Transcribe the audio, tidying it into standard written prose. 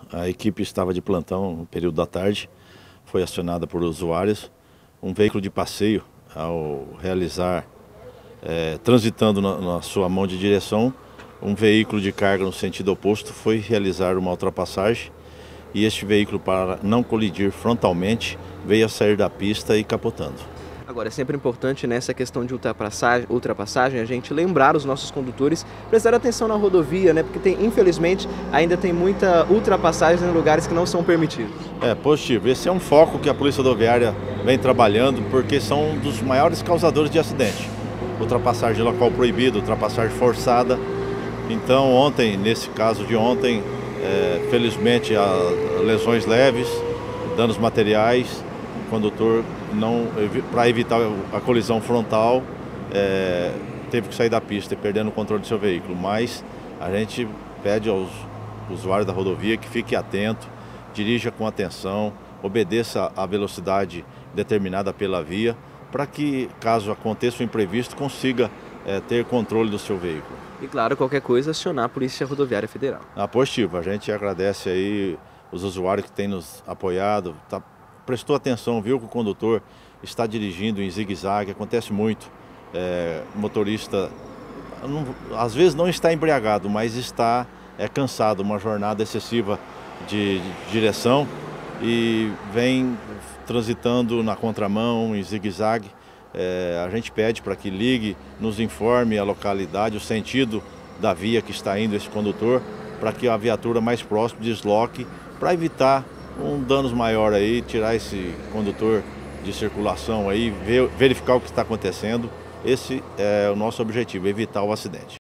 A equipe estava de plantão no período da tarde, foi acionada por usuários. Um veículo de passeio, ao realizar, transitando na sua mão de direção, um veículo de carga no sentido oposto foi realizar uma ultrapassagem e este veículo, para não colidir frontalmente, veio a sair da pista e capotando. Agora, é sempre importante nessa questão de ultrapassagem a gente lembrar os nossos condutores, prestar atenção na rodovia, né? Porque infelizmente ainda tem muita ultrapassagem em lugares que não são permitidos. É positivo. Esse é um foco que a Polícia Rodoviária vem trabalhando, porque são um dos maiores causadores de acidente. Ultrapassagem de local proibido, ultrapassagem forçada. Então ontem, nesse caso de ontem, felizmente há lesões leves, danos materiais. O condutor, para evitar a colisão frontal, teve que sair da pista, perdendo o controle do seu veículo. Mas a gente pede aos usuários da rodovia que fique atento, dirija com atenção, obedeça à velocidade determinada pela via, para que, caso aconteça um imprevisto, consiga ter controle do seu veículo. E claro, qualquer coisa, acionar a Polícia Rodoviária Federal. Positivo, a gente agradece aí os usuários que têm nos apoiado, prestou atenção, viu que o condutor está dirigindo em zigue-zague, acontece muito. O motorista, às vezes não está embriagado, mas está cansado, uma jornada excessiva de direção e vem transitando na contramão, em zigue-zague. A gente pede para que ligue, nos informe a localidade, o sentido da via que está indo esse condutor, para que a viatura mais próxima desloque, para evitar um danos maior aí, tirar esse condutor de circulação aí, verificar o que está acontecendo. Esse é o nosso objetivo, evitar o acidente.